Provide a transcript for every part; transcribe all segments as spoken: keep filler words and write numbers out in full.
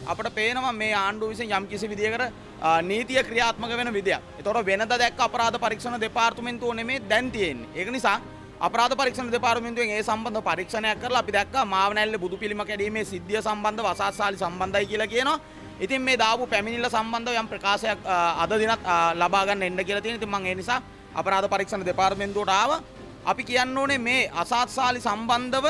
අපිට පේනවා මේ ආණ්ඩුව විසින් යම් කිසි විදියකට නීතිය ක්‍රියාත්මක වෙන විදියක්. ඒතකොට වෙනද දැක්ක අපරාධ පරීක්ෂණ දෙපාර්තමේන්තුව නෙමේ දැන් තියෙන්නේ. ඒක නිසා අපරාධ පරීක්ෂණ දෙපාර්තමේන්තුවෙන් ඒ සම්බන්ධ පරීක්ෂණයක් කරලා අපි දැක්කා මාවනැල්ලේ බුදු පිළිම කැඩීමේ සිද්ධිය සම්බන්ධව අසාත්සාලි සම්බන්ධයි කියලා කියනවා. ඉතින් මේ දාපු පැමිණිල්ල සම්බන්ධව යම් ප්‍රකාශයක් අද දිනත් ලබා ගන්න එන්න කියලා තියෙනවා. ඉතින් මම ඒ නිසා අපරාධ පරීක්ෂණ දෙපාර්තමේන්තුවට ආවා. අපි කියන්න ඕනේ මේ අසාත්සාලි සම්බන්ධව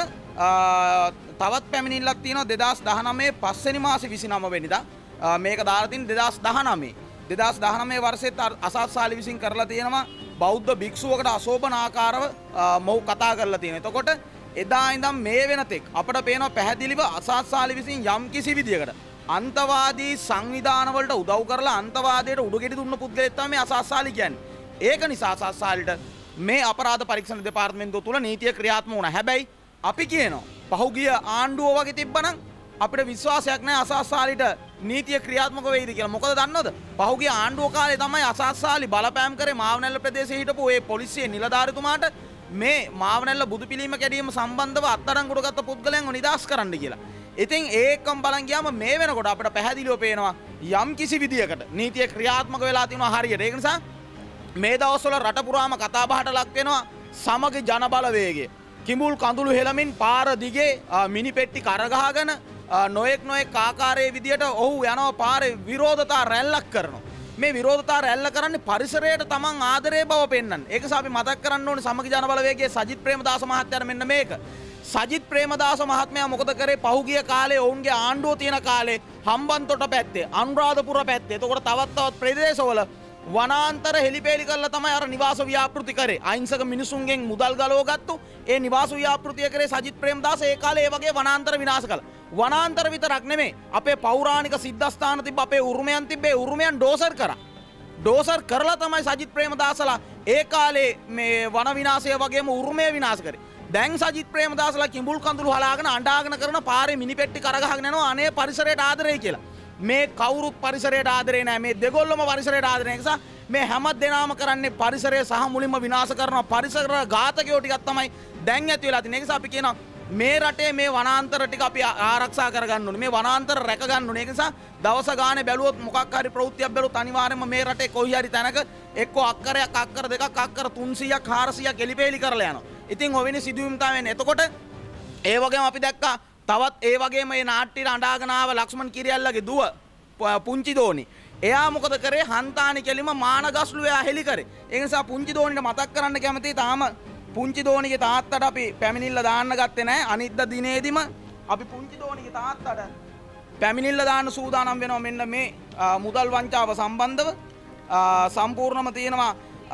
තවත් පැමිණිල්ලක් තියෙනවා දෙදාස් දහනවය පස්වෙනි මාසේ විසිනම වෙනිදා. මේක දාලා තියෙන දෙදාස් දහනවය. දෙදාස් දහනවය වර්ෂෙත් අසාත්සාලි විසින් කරලා තියෙනවා බෞද්ධ භික්ෂුවකට අශෝභන ආකාරව මොහු කතා කරලා තියෙනවා. එතකොට එදා ඉඳන් මේ වෙනතෙක් අපිට පේනවා පැහැදිලිව අසාත්සාලි විසින් යම් කිසි විදියකට අන්තවාදී සංවිධාන වලට උදව් කරලා අන්තවාදයට උඩුගෙඩි දුන්න පුද්ගලයෙක් තමයි මේ අසාත්සාලි කියන්නේ. ඒක නිසා අසාත්සාලිට මේ අපරාධ පරීක්ෂණ දෙපාර්තමේන්තුව තුල නීතිය ක්‍රියාත්මක වුණා. හැබැයි අපි කියනවා පහුගිය ආණ්ඩුව වගේ තිබ්බනම් අපිට විශ්වාසයක් නැහැ අසාත්සාලිට නීතිය ක්‍රියාත්මක වෙයිද කියලා. මොකද දන්නවද? පහුගිය ආණ්ඩුව කාලේ තමයි අසාත්සාලි බලපෑම් කරේ මාවනැල්ල ප්‍රදේශයේ හිටපු ඒ පොලිසිය නිලධාරිතුමාට මේ මාවනැල්ල බුදු පිළිම කැඩීම සම්බන්ධව අත්අඩංගුවට ගත්ත පුද්ගලයන්ව නිදහස් කරන්න කියලා. ඉතින් ඒකම බලන් ගියාම මේ වෙනකොට අපිට පැහැදිලිව පේනවා යම් කිසි විදියකට නීතිය ක්‍රියාත්මක වෙලා තියෙනවා හරියට. ඒක නිසා මේ දවස්වල රට පුරාම කතා බහට ලක් වෙනවා සමග ජන බලවේගය. කිඹුල් කඳුළු හෙලමින් පාර දිගේ මිනි පෙට්ටි කරගහගෙන නොයෙක් නොයෙක් ආකාරයේ විදියට ඔහු යනවා පාරේ විරෝධතා රැල්ලක් කරනවා. මේ විරෝධතා රැල්ල කරන්නේ පරිසරයට තමන් ආදරේ බව පෙන්වන්න. ඒක නිසා අපි මතක් කරන්න ඕනේ සමග ජන බලවේගයේ සජිත් ප්‍රේමදාස මහත්තයාට මෙන්න මේක. සජිත් ප්‍රේමදාස මහත්මයා මොකද කරේ පහුගිය කාලේ ඔවුන්ගේ ආණ්ඩුව තියෙන කාලේ හම්බන්තොට පැත්තේ අනුරාධපුර පැත්තේ එතකොට තවත් තවත් ප්‍රදේශවල වනාන්තර හෙලිපෙලි කරලා තමයි අර නිවාස ව්‍යාපෘති කරේ. අහිංසක මිනිසුන්ගෙන් මුදල් ගලවගත්තු ඒ නිවාස ව්‍යාපෘතිය කරේ සජිත් ප්‍රේමදාස ඒ කාලේ ඒ වගේ වනාන්තර විනාශ කළා. වනාන්තර විතරක් නෙමෙයි අපේ පෞරාණික සිද්ධාස්ථාන තිබ්බ අපේ උරුමයන් තිබ්බේ උරුමයන් ඩෝසර් කරා. ඩෝසර් කරලා තමයි සජිත් ප්‍රේමදාසලා ඒ කාලේ මේ වන විනාශය වගේම උරුමය විනාශ කරේ. දැන් සජිත් ප්‍රේමදාසලා කිඹුල් කඳුළු හලාගෙන අඬාගෙන කරන පාරේ මිනිපෙට්ටි කරගහගෙන යනවා අනේ පරිසරයට ආදරේ කියලා. මේ කවුරුත් පරිසරයට ආදරේ නැහැ. මේ දෙගොල්ලම පරිසරයට ආදරේ නිසා මේ හැම දෙනාම කරන්නේ පරිසරය සහ මුලින්ම විනාශ කරනවා. පරිසර ඝාතකයෝ ටිකක් තමයි දැන් ඇති වෙලා තියෙන්නේ. ඒ නිසා අපි කියනවා මේ රටේ මේ වනාන්තර ටික අපි ආරක්ෂා කරගන්න ඕනේ. මේ වනාන්තර රැක ගන්න ඕනේ. ඒ නිසා දවස ගානේ බැලුවොත් මොකක් හරි ප්‍රවෘත්තියක් බැලුවොත් අනිවාර්යයෙන්ම මේ රටේ කොයි හරි තැනක එක්කෝ අක්කරයක් අක්කර දෙකක් අක්කර තුන්සීයක් හාරසීයක් එලිපෙලි කරලා යනවා. ඉතින් ඔවෙනි සිදුවීම් තමයි වෙන්නේ. එතකොට ඒ වගේම අපි දැක්කා තවත් ඒ වගේම මේ නාට්‍යයට අඬාගෙන ආව ලක්ෂ්මන් කිරියල්ලගේ දුව පුංචි දෝනි. එයා මොකද කරේ හන්තානි කෙලිම මානගස්ලු එයා හෙලි කරේ. ඒ නිසා පුංචි දෝනිට මතක් කරන්න කැමතියි තාම පුංචි දෝනිගේ තාත්තට අපි පැමිණිල්ල දාන්න ගත්තේ නැහැ. අනිද්දා දිනේදිම අපි පුංචි දෝනිගේ තාත්තට පැමිණිල්ල දාන්න සූදානම් වෙනවා මෙන්න මේ මුදල් වංචාව සම්බන්ධව. සම්පූර්ණම තියෙනවා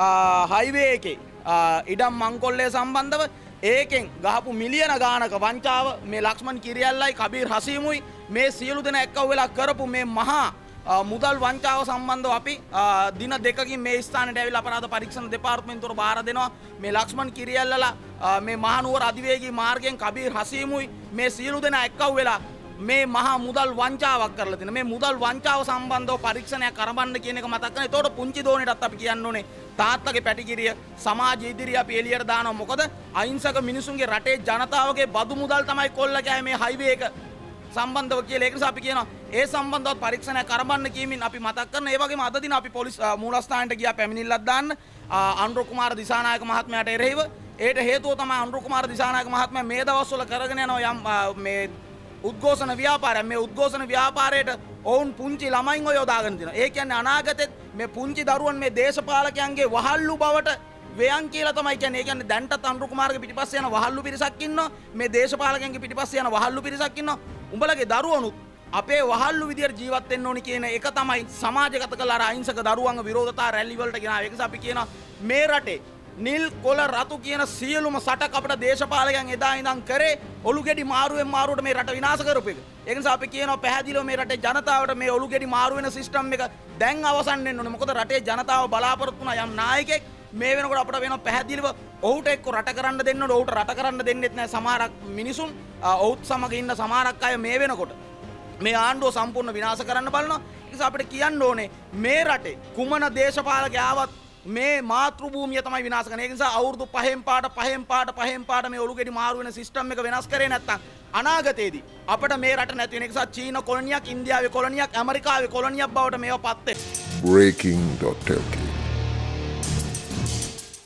හයිවේ එකේ ඉඩම් මංකොල්ලේ සම්බන්ධව ඒකෙන් ගහපු මිලියන ගානක වංචාව මේ ලක්ෂ්මන් කිරියල්ලයි කබීර් හසීමුයි මේ සියලු දෙනා එක්කව වෙලා කරපු මේ මහා මුදල් වංචාව සම්බන්ධව අපි දින දෙකකින් මේ ස්ථානයට ඇවිල්ලා අපරාධ පරීක්ෂණ දෙපාර්තමේන්තුවට බාර දෙනවා. මේ ලක්ෂ්මන් කිරියල්ලලා මේ මහනුවර අධිවේගී මාර්ගයෙන් කබීර් හසීමුයි මේ සියලු දෙනා එක්කව වෙලා මේ මහා මුදල් වංචාවක් කරලා තියෙන මේ මුදල් වංචාව සම්බන්ධව පරීක්ෂණයක් කරවන්න කියන එක මතක් කරගන්න. ඒතකොට පුංචි දෝනිටත් අපි කියන්න ඕනේ තාත්තගේ පැටිකිරිය සමාජ ඉදිරිය අපි එළියට දානවා. මොකද අහිංසක මිනිසුන්ගේ රටේ ජනතාවගේ බදු මුදල් තමයි කොල්ල කෑවේ මේ හයිවේ එක සම්බන්ධව කියලා. ඒක නිසා අපි කියනවා ඒ සම්බන්ධව පරීක්ෂණයක් කරවන්න කියමින් අපි මතක් කරන ඒ වගේම අද දින අපි පොලිස් මූලස්ථානයට ගියා පැමිණිල්ලක් දාන්න අනුර කුමාර දිසානායක මහත්මයාට එරෙහිව. ඒට හේතුව තමයි අනුර කුමාර දිසානායක මහත්මයා මේ දවස්වල කරගෙන යනවා යම් මේ උද්ඝෝෂණ ව්‍යාපාරය. මේ උද්ඝෝෂණ ව්‍යාපාරයට ඔවුන් පුංචි ළමයින්ව යොදාගෙන තිනවා. ඒ කියන්නේ අනාගතෙත් මේ පුංචි දරුවන් මේ දේශපාලකයන්ගේ වහල්ලු බවට වේයන් කියලා තමයි කියන්නේ. ඒ කියන්නේ දැන්ටත් අනුර කුමාරගේ පිටිපස්සේ යන වහල්ලු පිරිසක් ඉන්නවා. මේ දේශපාලකයන්ගේ පිටිපස්සේ යන වහල්ලු පිරිසක් ඉන්නවා. උඹලගේ දරුවනුත් අපේ වහල්ලු විදියට ජීවත් වෙන්න ඕනි කියන එක තමයි සමාජගත කළ අර අහිංසක දරුවන්ව විරෝධතා රැලි වලට ගෙනාව. ඒක නිසා අපි කියනවා මේ රටේ නිල් කොළ රතු කියන සියලුම සටක් අපිට දේශපාලකයන් එදා ඉඳන් කරේ ඔලු ගෙඩි මාරුවෙන් මාරුවට මේ රට විනාශ කරපු එක. ඒක නිසා අපි කියනවා පැහැදිලිව මේ රටේ ජනතාවට මේ ඔලු ගෙඩි මාරු වෙන සිස්ටම් එක දැන් අවසන් වෙන්න ඕනේ. මොකද රටේ ජනතාව බලාපොරොත්තු වුණා යම් නායකයෙක් මේ වෙනකොට අපිට වෙනවා පැහැදිලිව ඔහුට එක්ක රට කරන්න දෙන්න ඕනේ. ඔහුට රට කරන්න දෙන්නෙත් නැහැ සමහරක් මිනිසුන්. ඔහුත් සමග ඉන්න සමහරක් අය මේ වෙනකොට මේ ආණ්ඩුව සම්පූර්ණ විනාශ කරන්න බලනවා. ඒ නිසා අපිට කියන්න ඕනේ මේ රටේ කුමන දේශපාලකයා ආවත් මේ මාතෘ භූමිය තමයි විනාශ කරන්නේ. ඒ නිසා අවුරුදු පහෙන් පාට පහෙන් පාට පහෙන් පාට මේ ඔලු ගෙඩි මාරු වෙන සිස්ටම් එක වෙනස් කරේ නැත්තම් අනාගතයේදී අපිට මේ රට නැති වෙන නිසා චීන කොලොනියක්, ඉන්දියාවේ කොලොනියක්, ඇමරිකාවේ කොලොනියක් බවට මේවා පත් වෙනවා. breaking dot l k